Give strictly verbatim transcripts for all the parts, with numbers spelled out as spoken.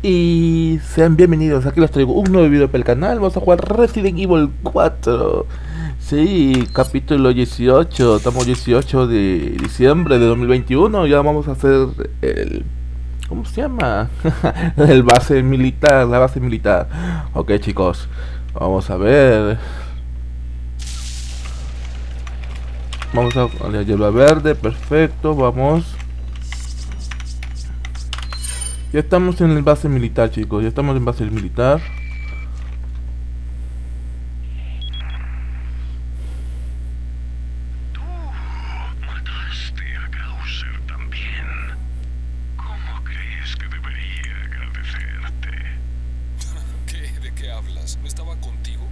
Y sean bienvenidos, aquí les traigo un nuevo video para el canal. Vamos a jugar Resident Evil cuatro. Sí, capítulo dieciocho. Estamos dieciocho de diciembre de dos mil veintiuno. Ya vamos a hacer el... ¿cómo se llama? El base militar, la base militar. Ok, chicos, vamos a ver. Vamos a la hierba verde, perfecto, vamos. Ya estamos en el base militar, chicos, ya estamos en base militar. Tú mataste a Krauser también. ¿Cómo crees que debería agradecerte? ¿Qué? ¿De qué hablas? ¿No estaba contigo?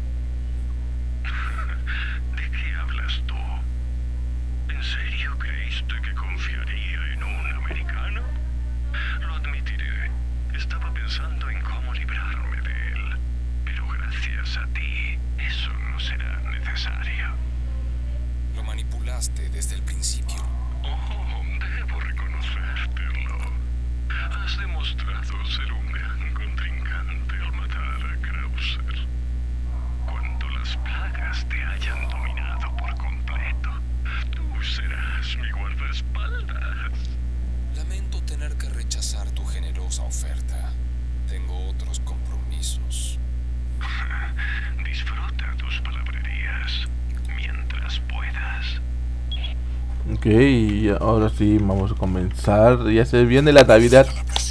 ¿De qué hablas tú? ¿En serio creíste que confiaría en un americano? Lo admitiré. Estaba pensando en cómo librarme de él. Pero gracias a ti, eso no será necesario. Lo manipulaste desde el principio. Oh, debo reconocértelo. Has demostrado ser un gran contrincante al matar a Krauser. Cuando las plagas te hayan dominado por completo, tú serás mi guardaespaldas. Lamento tener que rechazar tu generosa oferta. Tengo otros compromisos. Disfruta tus palabrerías mientras puedas. Ok, y ahora sí, vamos a comenzar. Ya se viene la Navidad.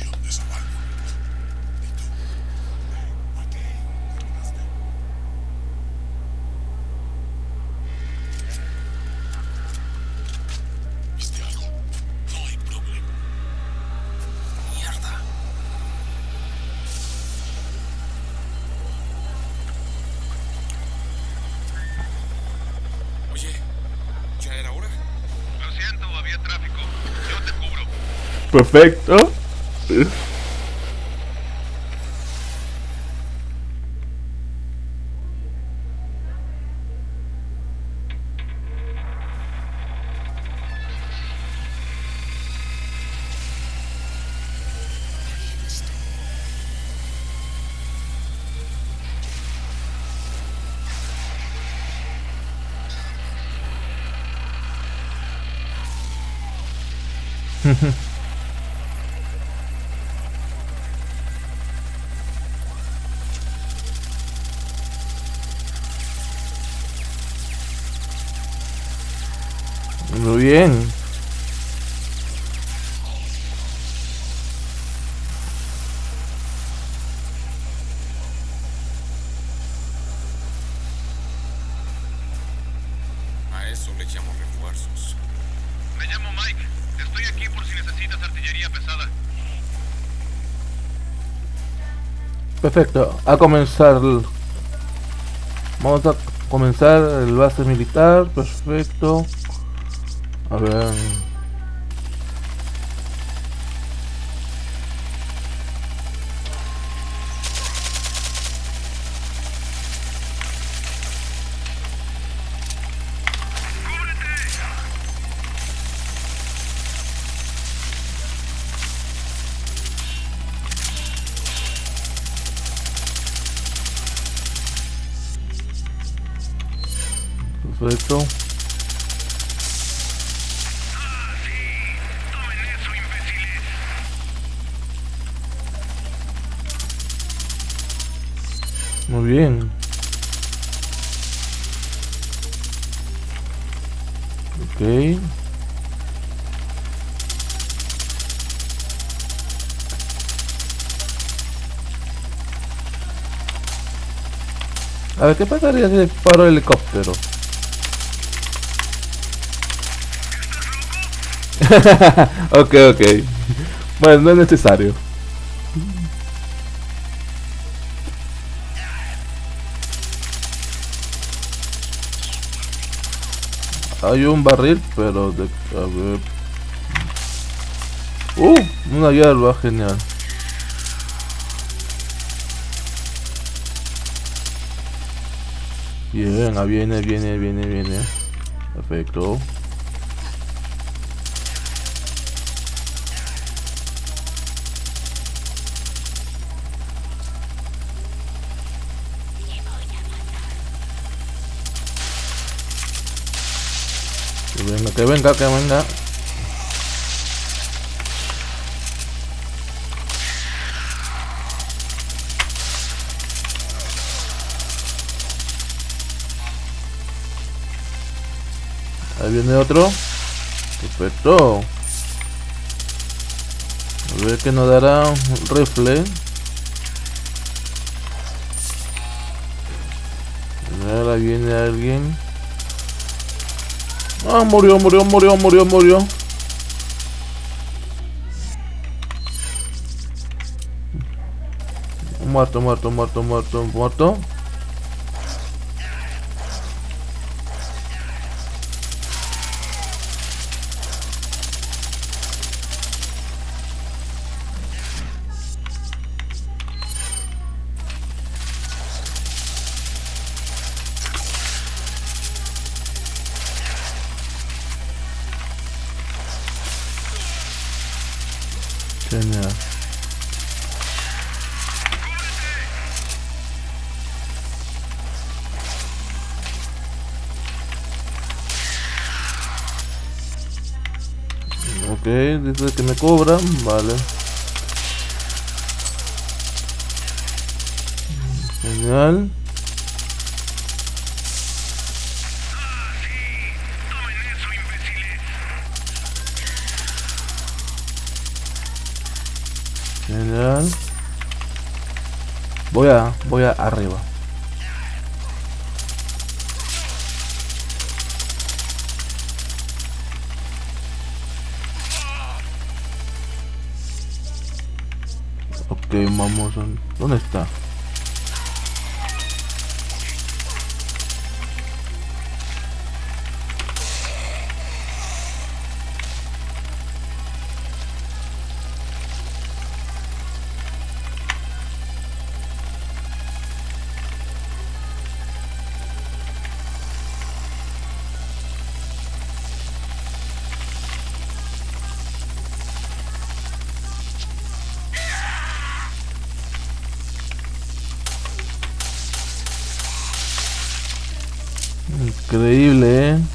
¿Viste algo? No hay problema. Mierda. Oye, ¿ya era hora? Lo siento, había tráfico. Yo te cubro. Perfecto. Muy bien. A eso le llamo refuerzos. Me llamo Mike. Estoy aquí por si necesitas artillería pesada. Perfecto, a comenzar. Vamos a comenzar el base militar. Perfecto. A ver. Perfecto. Tomen eso, imbéciles. Muy bien. Ok. A ver, ¿qué pasaría si paro el helicóptero? Ok, ok. Bueno, no es necesario. Hay un barril, pero de... a ver... Uh, una hierba, genial. Bien, ah, viene, viene, viene, viene. Perfecto. Que venga, que venga. Ahí viene otro. Perfecto. A ver que nos dará un rifle. Ahora viene alguien. Ah, murió, murió, murió, murió, murió. Muerto, muerto, muerto, muerto, muerto. Genial. Ok, dice que me cobran, vale. Genial. Genial. Voy a, voy a arriba. Ok, vamos. ¿Dónde está? Increíble, ¿eh?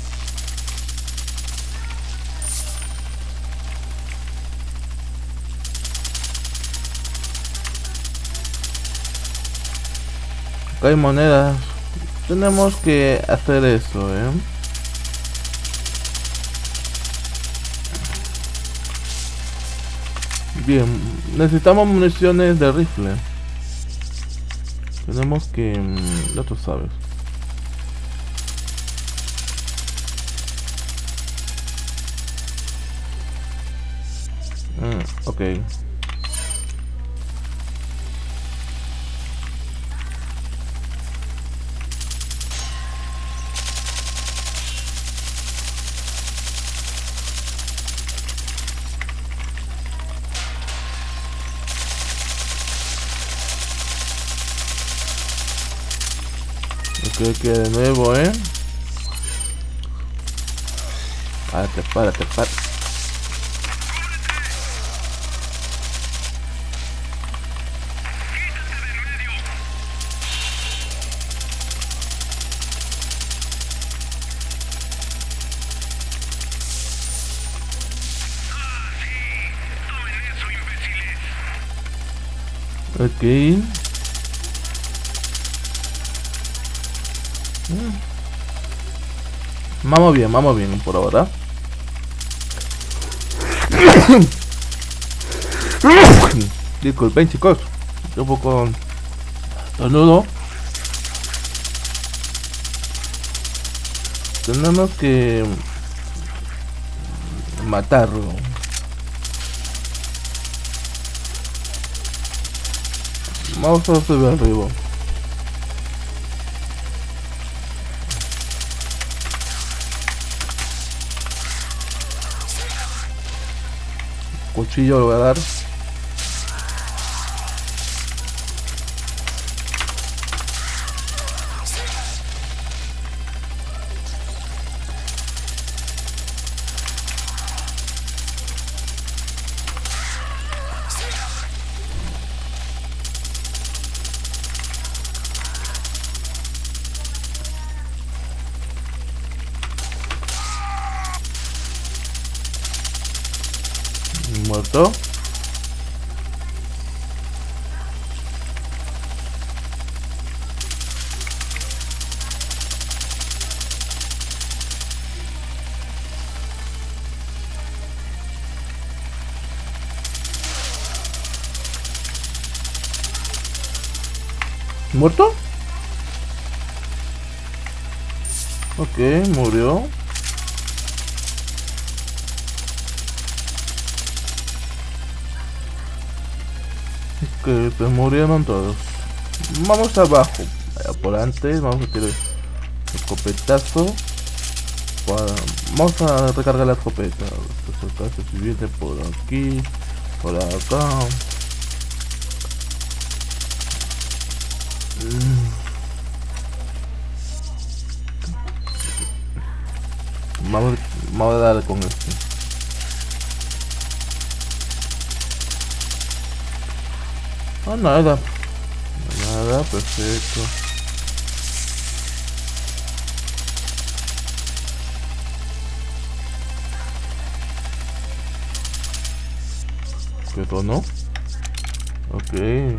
Acá hay monedas. Tenemos que hacer eso, ¿eh? Bien, necesitamos municiones de rifle. Tenemos que... ya tú sabes. Mm, ok. Ok, que de nuevo, eh. Párate, párate, párate. Ok. Mm. Vamos bien, vamos bien por ahora. Disculpen, chicos, estoy un poco tornudo. Tenemos que matarlo. Vamos a subir arriba. Cuchillo lo voy a dar. Perfecto. ¿Muerto? Ok, murió. Ok, pues murieron todos. Vamos abajo. Vaya, por antes, vamos a tirar el escopetazo. Para... Vamos a recargar la escopeta. Pues acá se viene por aquí, por acá. Vamos, vamos a darle con este. Ah, nada. Nada, perfecto. ¿Qué tono? Ok.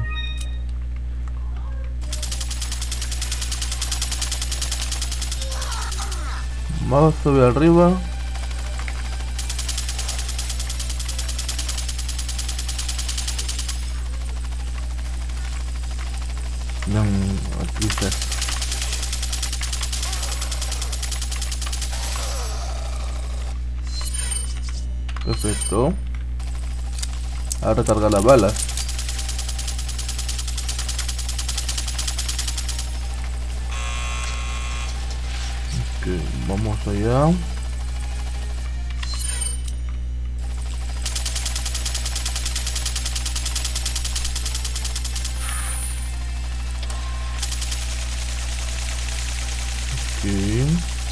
Vamos a subir arriba. No, aquí está. Perfecto. A recargar las balas. Ok, vamos allá. Ok.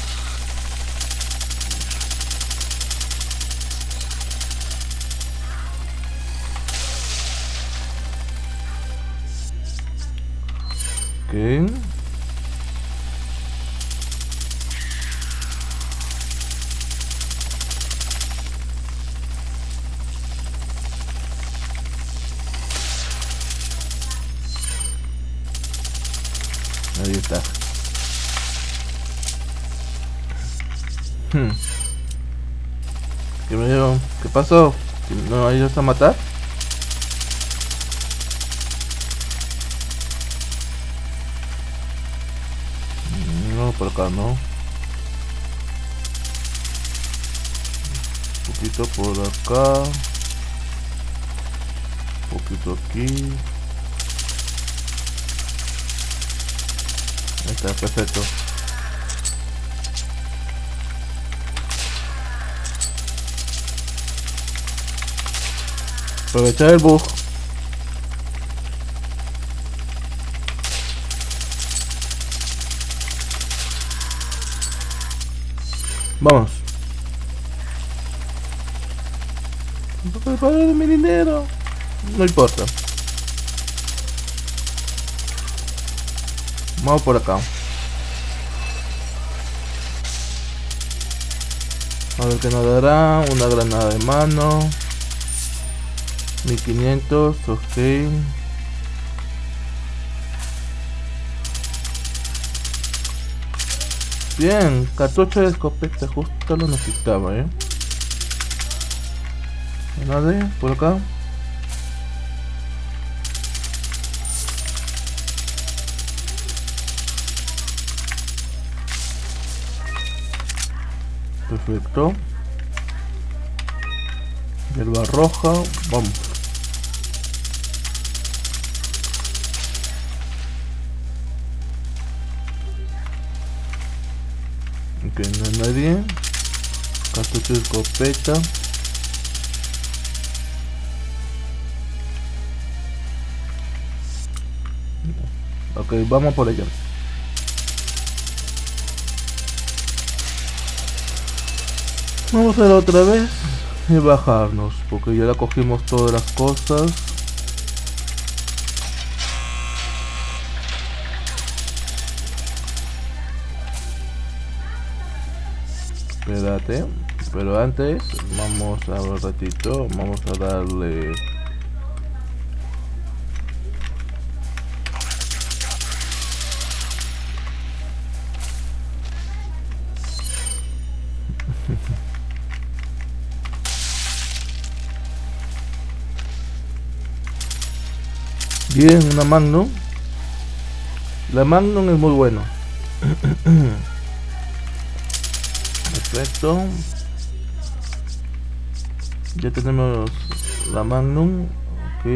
Ok. Ahí está. Hmm. ¿Qué me dio? ¿Qué pasó? ¿No ayudas a matar? No, por acá no. Un poquito por acá. Un poquito aquí. Ahí está, perfecto. Aprovechar el bug. Vamos. No puedo de mi dinero. No importa. Vamos por acá. A ver qué nos dará. Una granada de mano. mil quinientos, ok. Bien, cartucho de escopeta, justo lo necesitaba, eh. Nada, por acá. Perfecto. Hierba roja, vamos. Ok, no hay nadie. Cartucho de escopeta. Ok, vamos por allá. Vamos a ver otra vez y bajarnos, porque ya la cogimos todas las cosas. Espérate, pero antes vamos a ver un ratito, vamos a darle bien una Magnum. La Magnum es muy bueno. Perfecto. Ya tenemos la Magnum. Ok.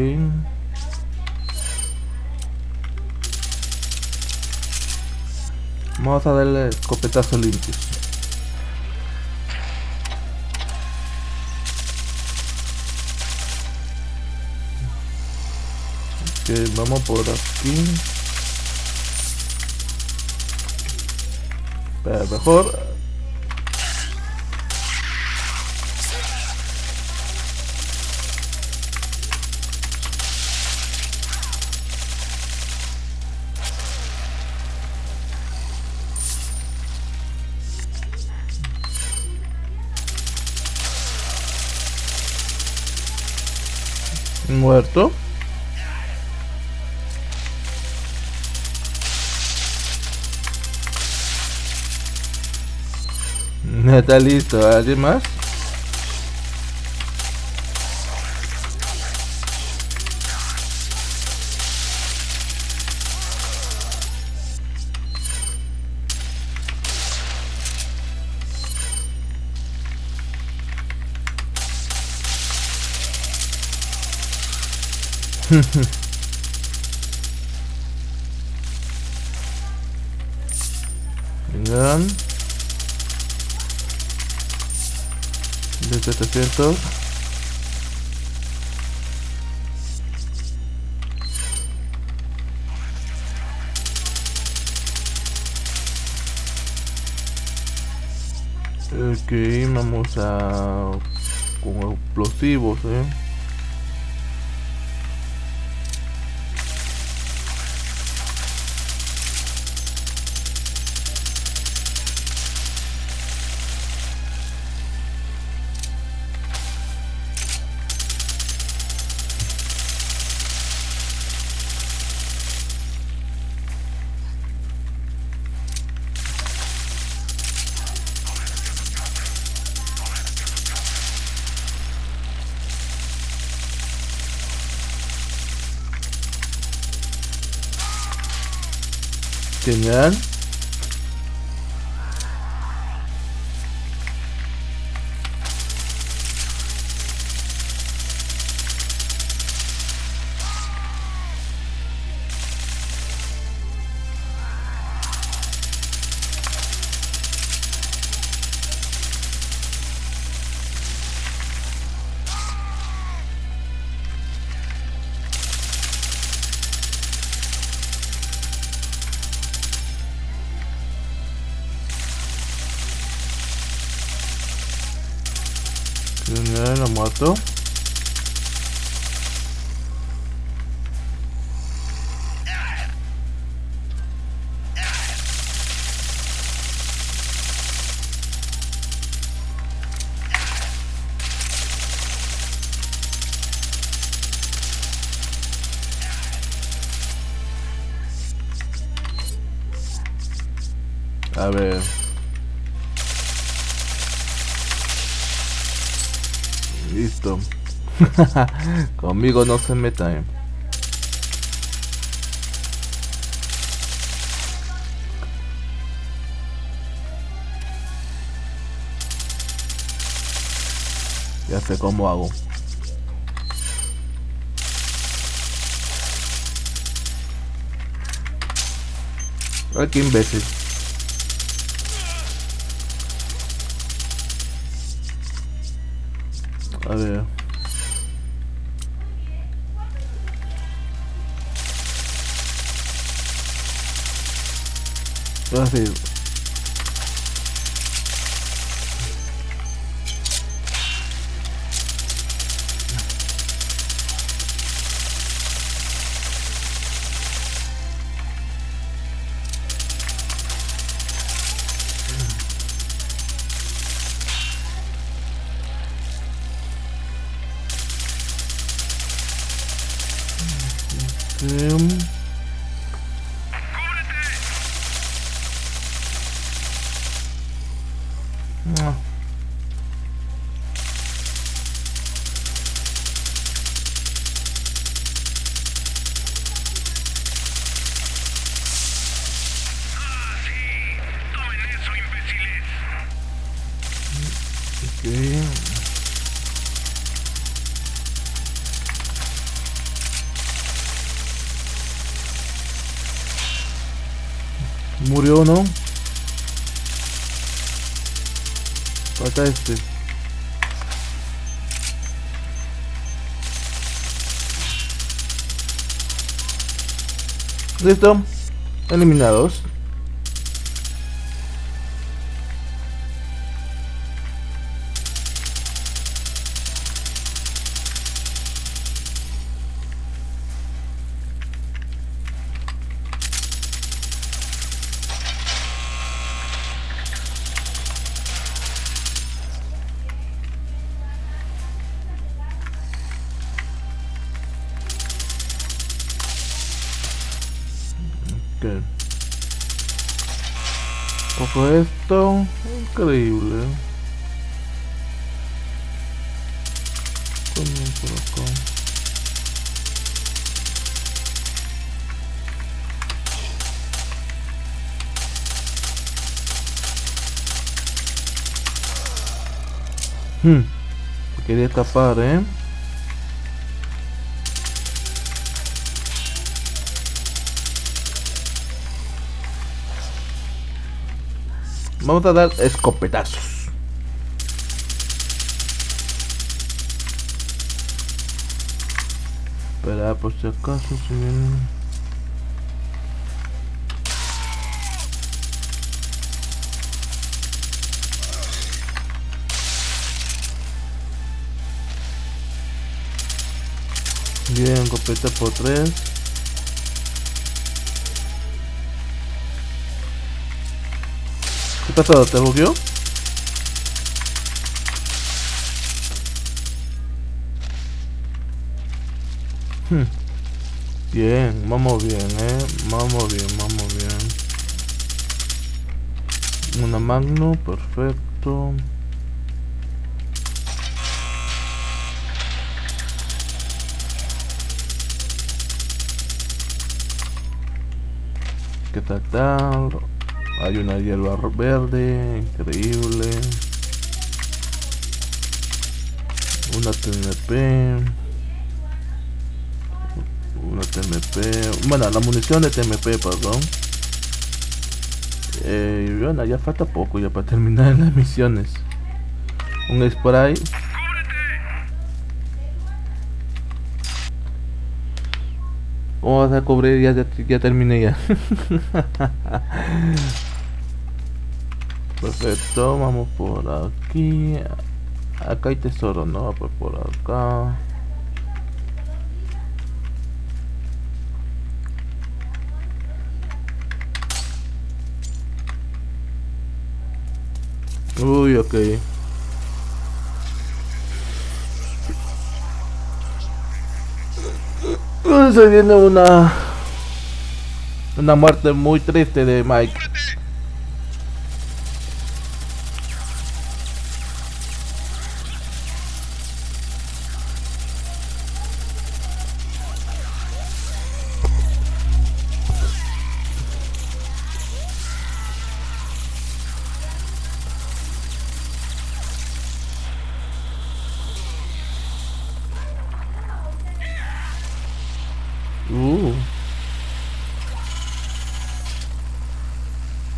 Vamos a darle escopetazo limpio. Ok, vamos por aquí. Pero mejor. Muerto. Está listo. ¿Alguien más? Vengan. De setecientos. Ok, vamos a con explosivos, eh. Genial. Genial, la moto. A ver. Listo. Conmigo no se metan. Ya sé cómo hago. Ay, qué imbécil. A ver. Así. Ok. Ah. Okay. Murió, ¿no? Falta este. Listo. Eliminados. Okay. Cojo esto, increíble. Coño, por acá. Hmm. Quería escapar, eh. Vamos a dar escopetazos. Espera, por si acaso si vienen. Bien, escopeta por tres. ¿Qué pasó? ¿Te bugueó? Hmm. Bien, vamos bien, eh. Vamos bien, vamos bien. Una magno, perfecto. ¿Qué tal tal? Hay una hierba verde, increíble. Una T M P. Una T M P. Bueno, la munición de T M P, perdón. Eh, y bueno, ya falta poco ya para terminar las misiones. Un spray. ¿Cómo vas a cubrir? Ya, ya, ya terminé ya. Perfecto, vamos por aquí. Acá hay tesoro, ¿no? Pues por acá. Uy, ok. Estoy viendo una una muerte muy triste de Mike. Uh.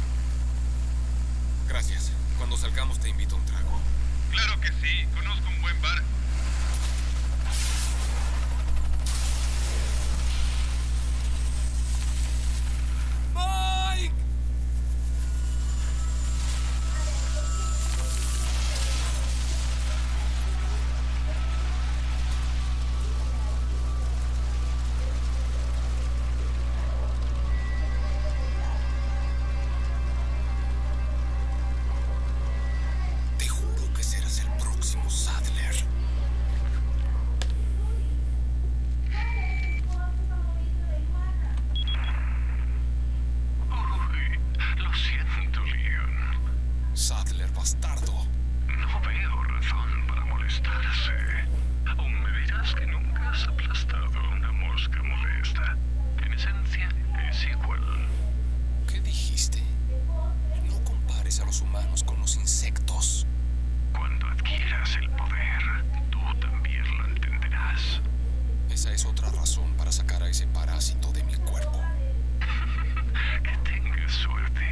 resto de mi cuerpo. Que tengas suerte.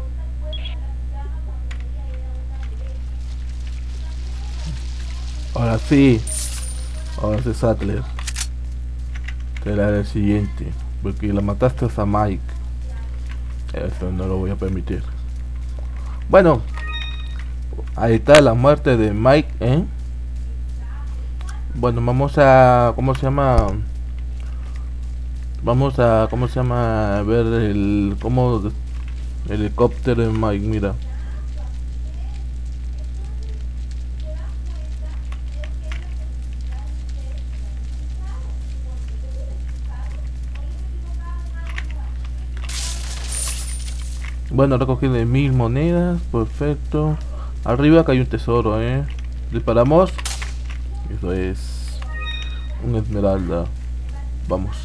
Ahora sí. Ahora sí, Sattler. Te la haré el siguiente. Porque la mataste a Mike. Eso no lo voy a permitir. Bueno. Ahí está la muerte de Mike, ¿eh? Bueno, vamos a... ¿Cómo se llama? Vamos a... ¿Cómo se llama? A ver el... ¿Cómo? El helicóptero de Mike, mira. Bueno, recogí de mil monedas, perfecto. Arriba acá hay un tesoro, eh. Disparamos. Eso es una esmeralda. Vamos.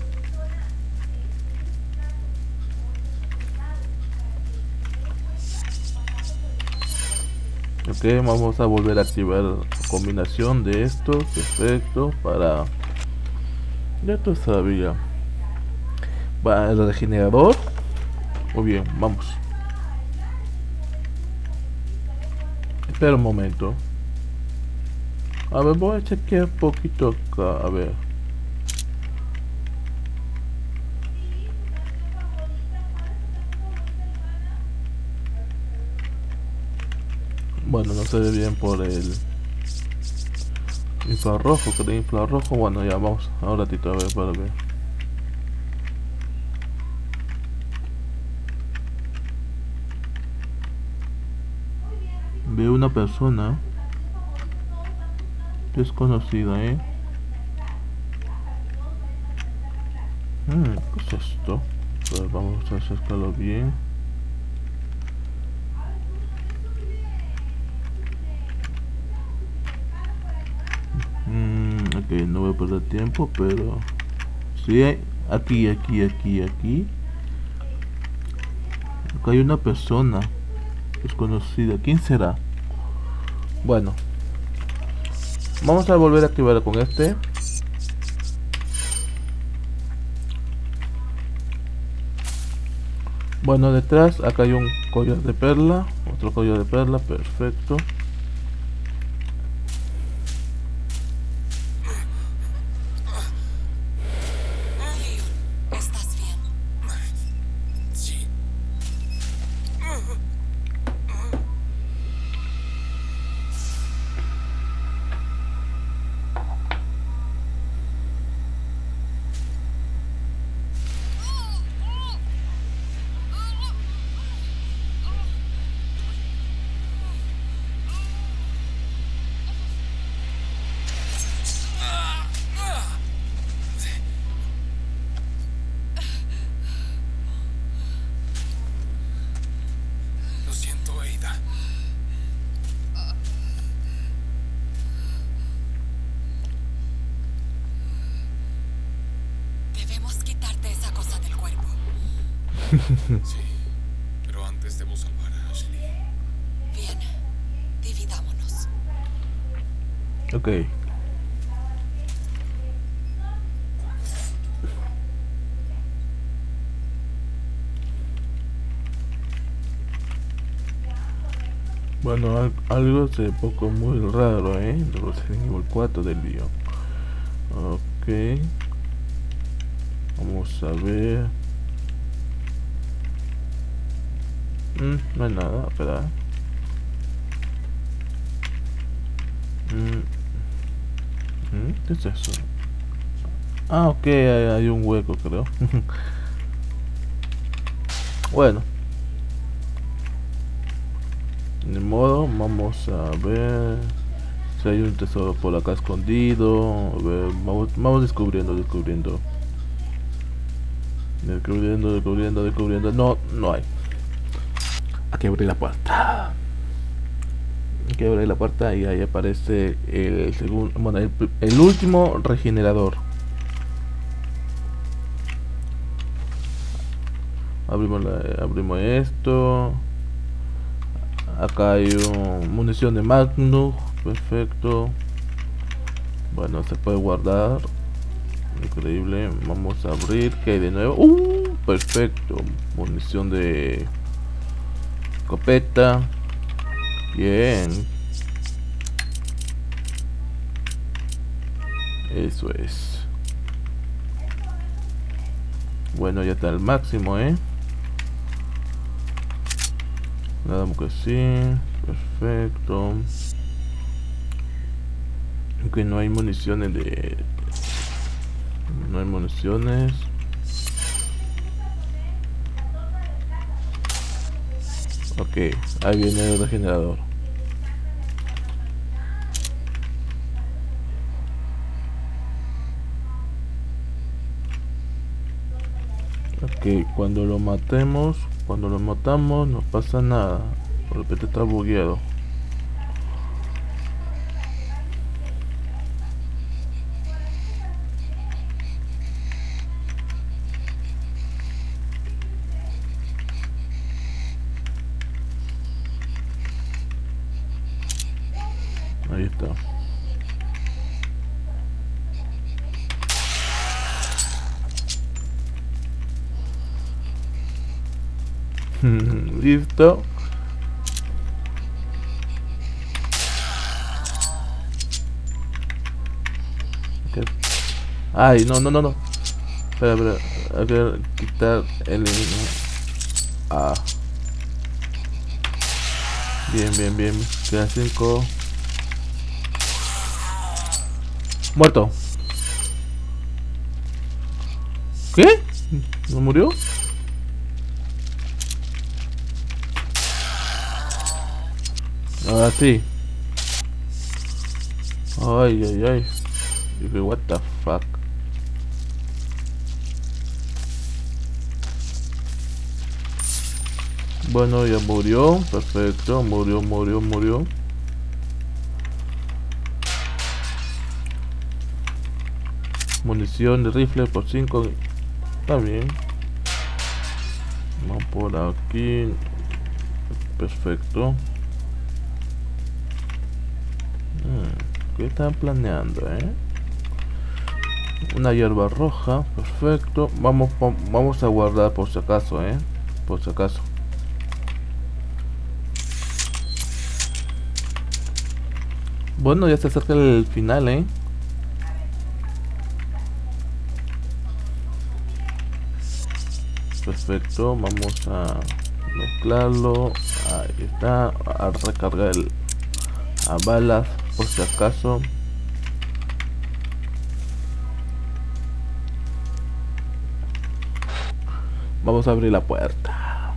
Ok, vamos a volver a activar la combinación de estos. Perfecto. Para... Ya tú sabía. Va el regenerador. Muy bien, vamos. Espera un momento. A ver, voy a chequear un poquito acá. A ver. Bueno, no se ve bien por el infrarrojo, creo infrarrojo. Bueno, ya vamos. Ahora ratito a ver para ver. Veo una persona desconocida, eh. Hmm, ¿qué es esto? Pues vamos a acercarlo bien. Hmm, ok, no voy a perder tiempo, pero sí, aquí, aquí, aquí, aquí. Acá hay una persona desconocida. ¿Quién será? Bueno, vamos a volver a activar con este. Bueno, detrás acá hay un collar de perla. Otro collar de perla, perfecto. ¿Estás bien? Sí. Lo siento, Ada. Debemos quitarte esa cosa del cuerpo. Sí, pero antes debo salvar a Ashley. Bien, dividámonos. Ok. Bueno, al- algo se poco muy raro, eh. De Resident Evil cuatro del día. Ok. Vamos a ver. Mm, no hay nada, espera. Mm. Mm, ¿qué es eso? Ah, ok, hay, hay un hueco, creo. Bueno, de modo, vamos a ver si hay un tesoro por acá escondido. A ver, vamos, vamos descubriendo, descubriendo. Descubriendo, descubriendo, descubriendo. No, no hay. Hay que abrir la puerta. Hay que abrir la puerta y ahí aparece el segundo, bueno, el, el último regenerador. Abrimos, la, abrimos esto. Acá hay un, munición de Magnum. Perfecto. Bueno, se puede guardar. Increíble. Vamos a abrir. ¿Qué hay de nuevo? Uh, perfecto. Munición de escopeta. Bien. Eso es. Bueno, ya está al máximo, ¿eh? Nada más que sí. Perfecto. Aunque no hay municiones de... No hay municiones. Ok, ahí viene el regenerador. Ok, cuando lo matemos, cuando lo matamos no pasa nada. De repente está bugueado. Ahí está. Listo. Okay. Ay, no, no, no, no. Espera, espera. Hay que quitar el... Ah. Bien, bien, bien. Quedan cinco. Muerto. ¿Qué? ¿No murió? Ahora sí. Ay, ay, ay. Dije, what the fuck. Bueno, ya murió. Perfecto. Murió, murió, murió. Munición de rifle por cinco. Está bien. Vamos por aquí. Perfecto. Hmm, ¿qué están planeando, eh? Una hierba roja. Perfecto. Vamos, vamos a guardar por si acaso, eh. Por si acaso. Bueno, ya se acerca el final, eh. Perfecto, vamos a mezclarlo. Ahí está. A recargar el a balas por si acaso. Vamos a abrir la puerta.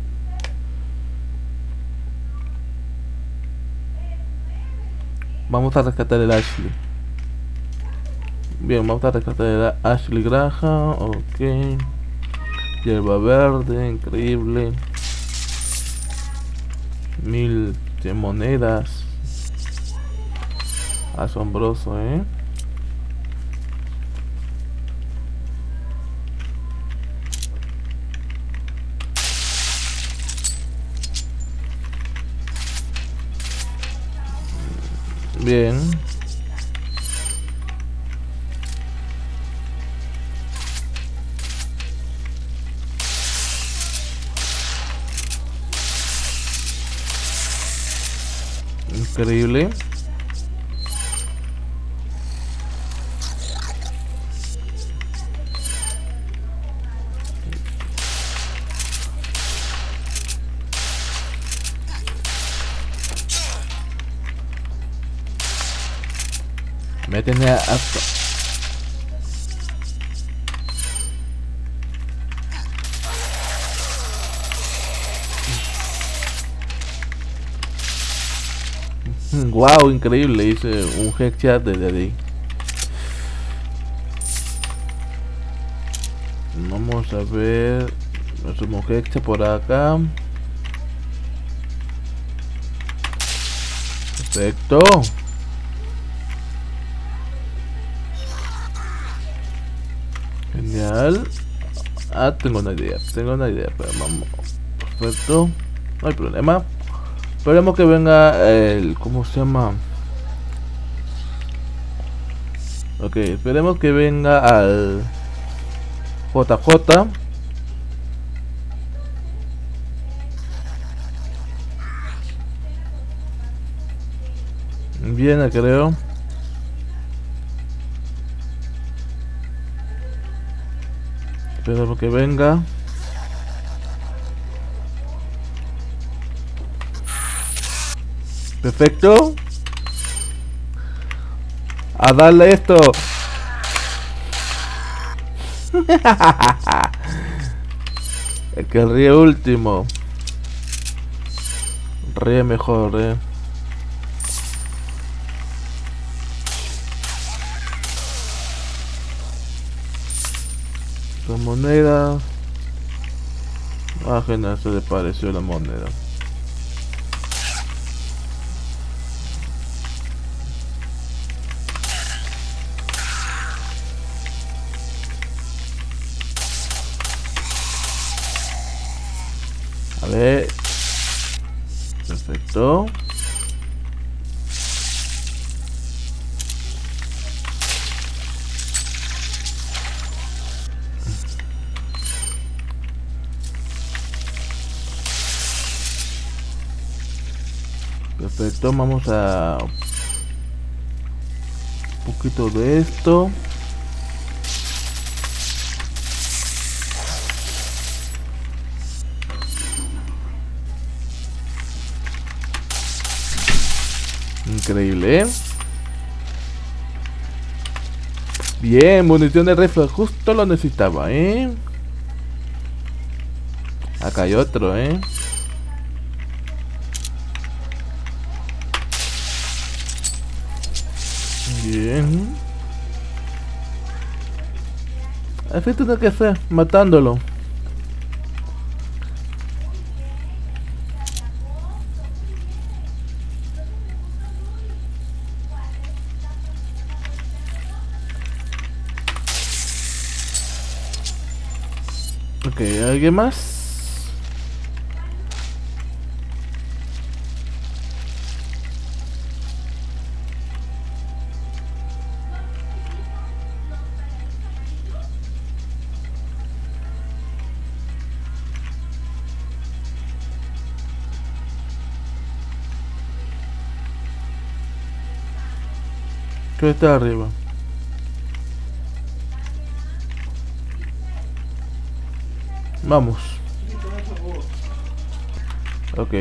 Vamos a rescatar el Ashley. Bien, vamos a rescatar el Ashley Graham. Ok. Hierba verde, increíble. Mil de monedas. Asombroso, eh. Bien. Increíble. Me tenía hasta... Wow, increíble, hice un headshot desde ahí. Vamos a ver. Hacemos headshot por acá. Perfecto. Genial. Ah, tengo una idea, tengo una idea, pero vamos. Perfecto. No hay problema. Esperemos que venga el... ¿Cómo se llama? Ok, esperemos que venga al J J. Viene, creo. Esperemos que venga. Perfecto. A darle esto. El que ríe último. Ríe mejor, eh. La moneda. Ah, genial, se le pareció la moneda. A ver. Perfecto. Perfecto, vamos a un poquito de esto. Increíble, ¿eh? Bien, munición de rifle, justo lo necesitaba, ¿eh? Acá hay otro, ¿eh? Bien. Así tiene que ser, matándolo. Ok, ¿alguien más? ¿Qué está arriba? Vamos. Ok.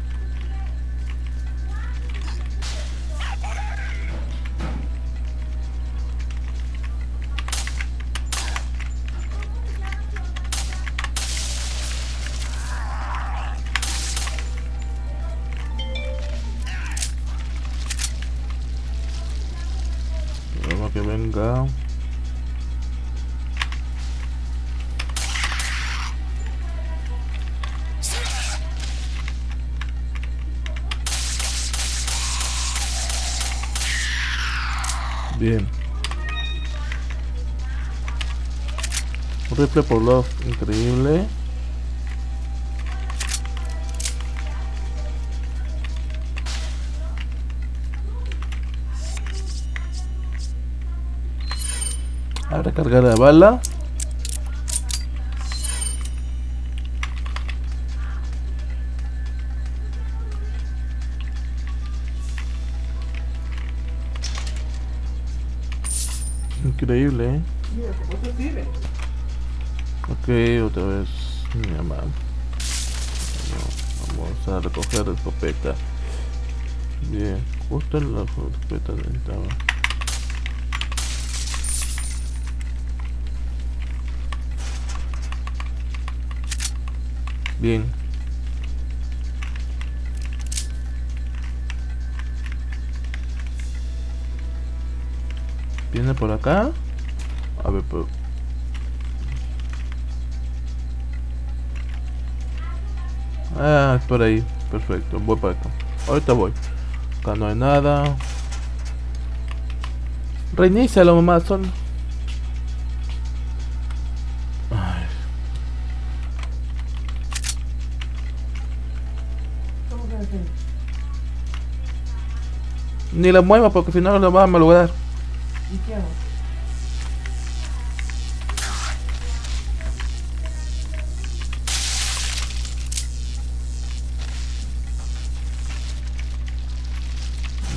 Vamos que venga. Bien. Un rifle por los increíble. A recargar la bala. Increíble, ¿eh? Ok, otra vez mi mamá. Vamos a recoger la escopeta. Bien, justo en la escopeta necesitaba. Bien. ¿Viene por acá? A ver, pero... Ah, es por ahí. Perfecto, voy para acá. Ahorita voy. Acá no hay nada. Reinícialo, mamá, son... Ay. Ni la mueva porque si no lo va a malograr. ¿Y qué hago?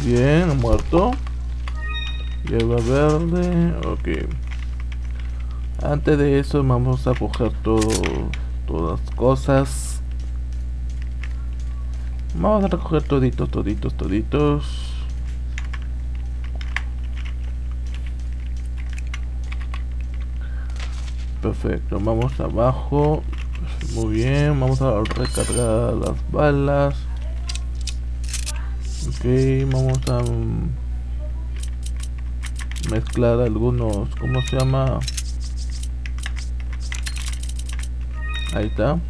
Bien, muerto. Hierba verde. Ok. Antes de eso vamos a coger todo, todas las cosas. Vamos a recoger toditos, toditos, toditos. Perfecto, vamos abajo. Muy bien, vamos a recargar las balas. Ok, vamos a mezclar algunos, ¿cómo se llama? Ahí está.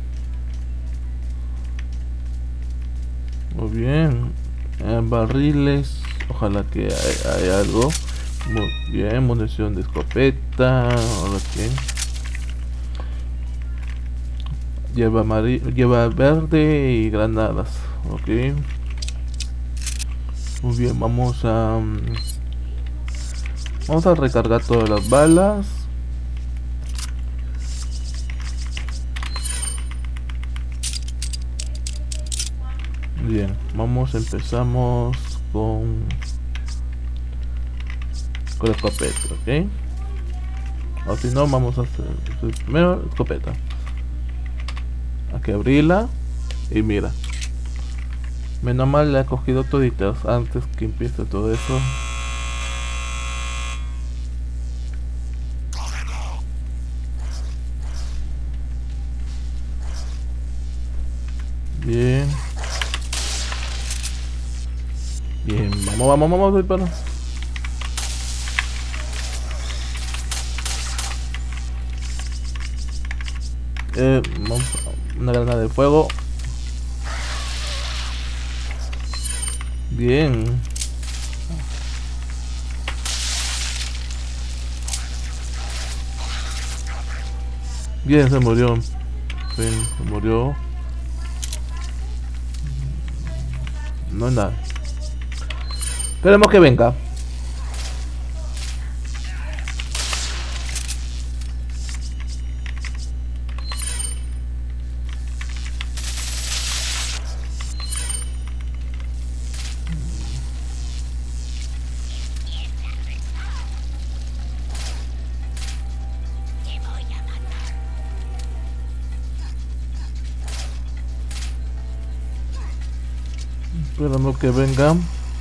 Muy bien. Eh, barriles. Ojalá que haya hay algo. Muy bien. Munición de escopeta. Ahora que lleva amarillo, lleva verde y granadas. Ok. Muy bien. Vamos a um, vamos a recargar todas las balas. Bien, vamos, empezamos con con la escopeta, ¿ok? O si no, vamos a hacer primero escopeta. Hay que abrirla y mira. Menos mal le he cogido toditas antes que empiece todo eso. Bien. Bien, vamos, vamos, vamos, dispara. Eh, vamos, una granada de fuego. Bien. Bien, se murió. Bien, se murió. No es nada. Esperemos que venga. Esperamos que venga.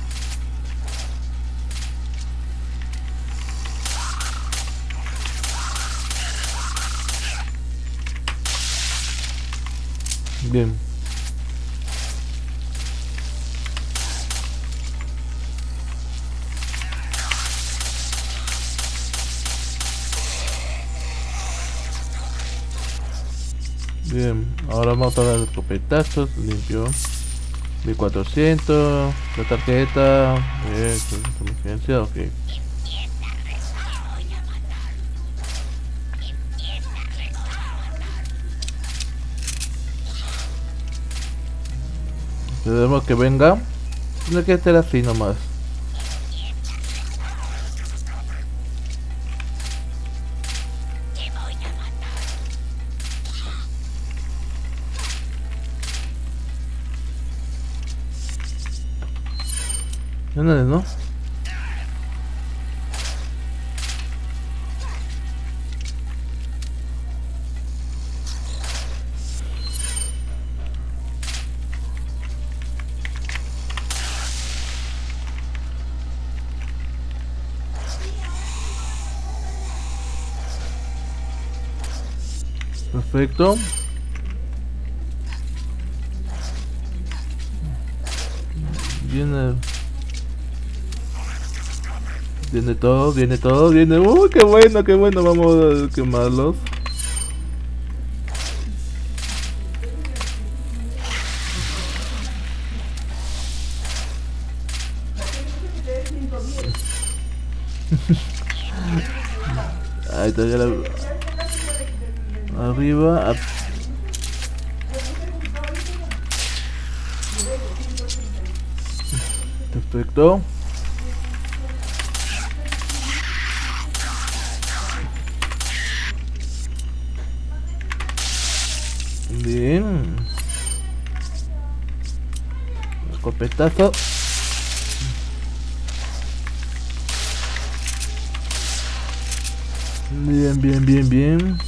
Bien. Bien, ahora vamos a dar escopetazos, limpio. mil cuatrocientos, la tarjeta, bien, emergencia, ok. Tenemos que venga. Tiene que estar así nomás. ¿Dónde no? Perfecto. Viene. Viene todo, viene todo, viene. Uy, qué bueno, qué bueno. Vamos a quemarlos. Ahí está ya la... Arriba. A... Perfecto. Bien. Escopetazo. Bien, bien, bien, bien.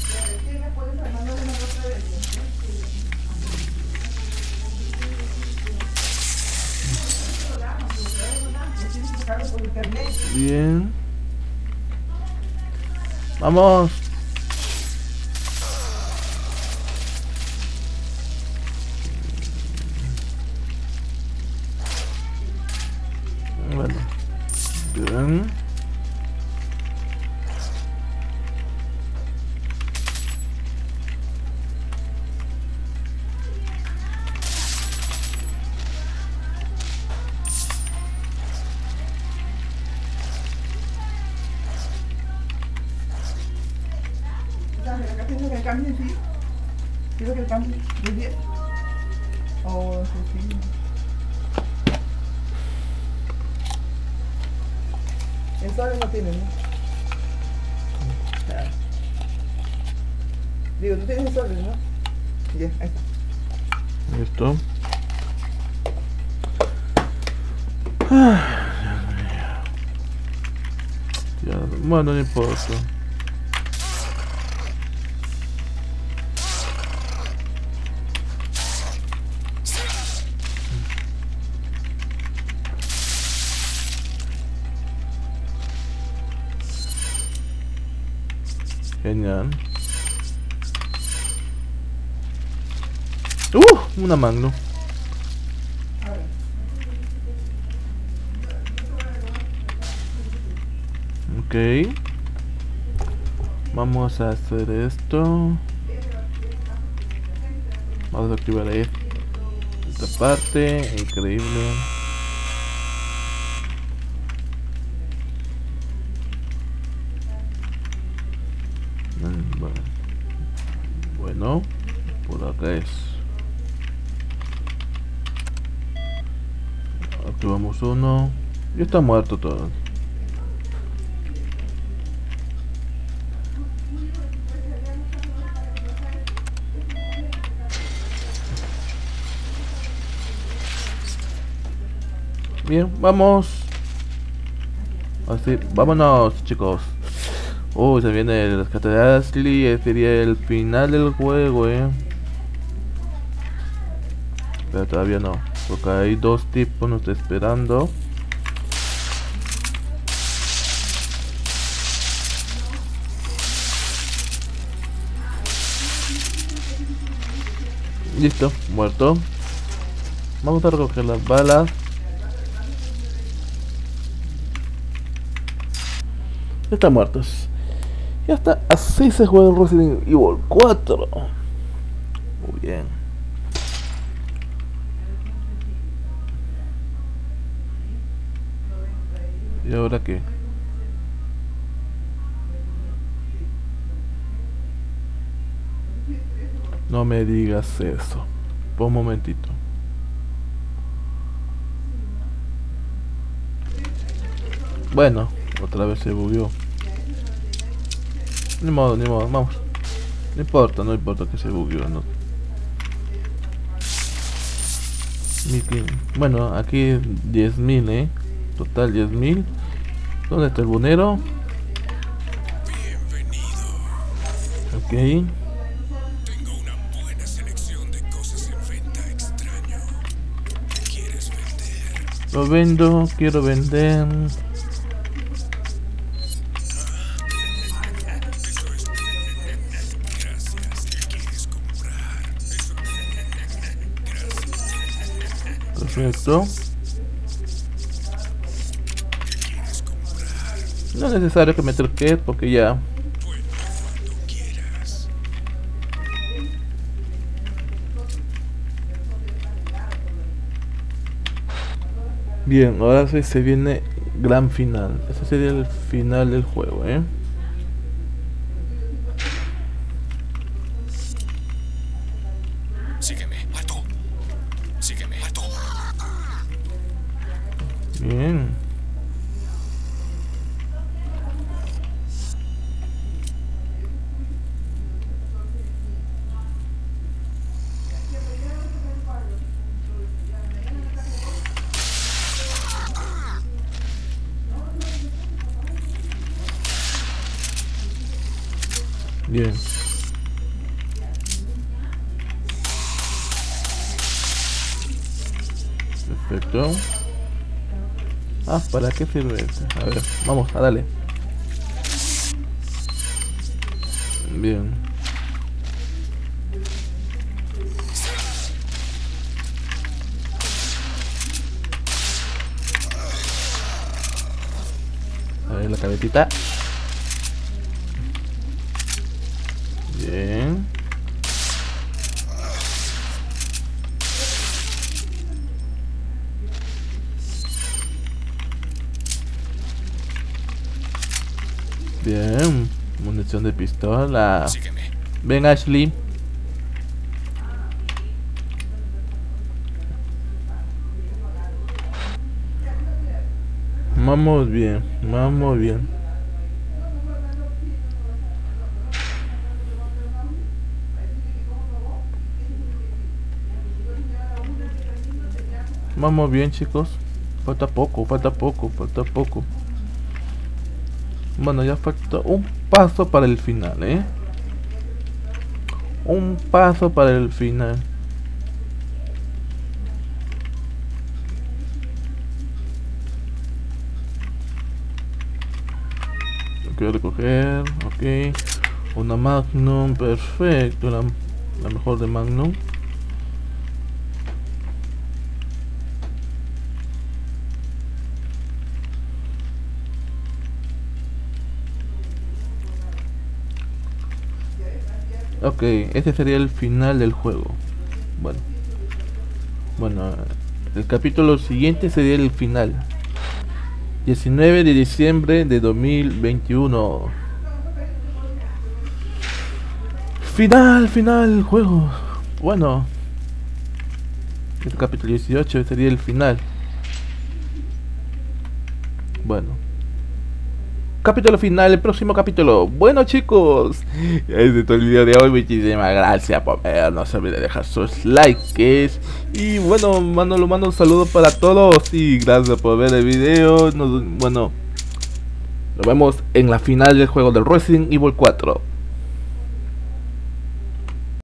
Bien. Vamos. Bueno. Bien. ¿Quieres que cambie, sí? ¿Quieres que cambie de diez? O sí. El sol no tiene, ¿no? Ah. Digo, tú tienes el sol, ¿no? Ya, ahí está. Listo. Ah, Dios mío. Ya, bueno, no importa. Genial. ¡Uh! Una Magnum. Ok. Vamos a hacer esto. Vamos a activar esta parte. Increíble. Bueno, por acá es. Activamos uno. Y está muerto todo. Bien, vamos. Así, vámonos, chicos. Uy, se viene el rescate de Ashley. Sería el final del juego, eh. Pero todavía no, porque hay dos tipos nos está esperando. Listo, muerto. Vamos a recoger las balas. Están muertos. Ya está, así se juega el Resident Evil cuatro. Muy bien. ¿Y ahora qué? No me digas eso. Por un momentito. Bueno, otra vez se bugueó. Ni modo, ni modo, vamos. No importa, no importa que se bugueó, no. Bueno, aquí diez mil, eh. Total diez mil. ¿Dónde está el bunero? Bienvenido. Ok. Tengo una buena selección de cosas en venta extraño. ¿Qué quieres vender? Lo vendo, quiero vender. Eso es. Gracias. ¿Qué quieres comprar? Eso. Gracias. Perfecto. ¿Qué quieres comprar? No es necesario que meter que porque ya. Bueno, cuando quieras. Bien, ahora sí se viene gran final. Ese sería el final del juego, eh. Sígueme. Alto. Sígueme. Alto. Bien. Bien. Perfecto. Ah, ¿para qué sirve este? A ver, vamos, a darle. Bien. A ver la cabecita. Bien. Bien. Munición de pistola. Sígueme. Ven, Ashley. Vamos bien, vamos bien. Vamos bien, chicos. Falta poco, falta poco, falta poco. Bueno, ya falta un paso para el final, ¿eh? Un paso para el final. Quiero recoger, ok. Una Magnum, perfecto. La, la mejor de Magnum. Ok, este sería el final del juego. Bueno, bueno, el capítulo siguiente sería el final. diecinueve de diciembre de dos mil veintiuno. Final, final, juego. Bueno, el capítulo dieciocho sería el final. Bueno, capítulo final, el próximo capítulo. Bueno, chicos, ese es todo el video de hoy. Muchísimas gracias por ver. No se olviden de dejar sus likes. Y bueno, mando, lo mando un saludo para todos. Y gracias por ver el video. Nos, bueno, nos vemos en la final del juego del Resident Evil cuatro.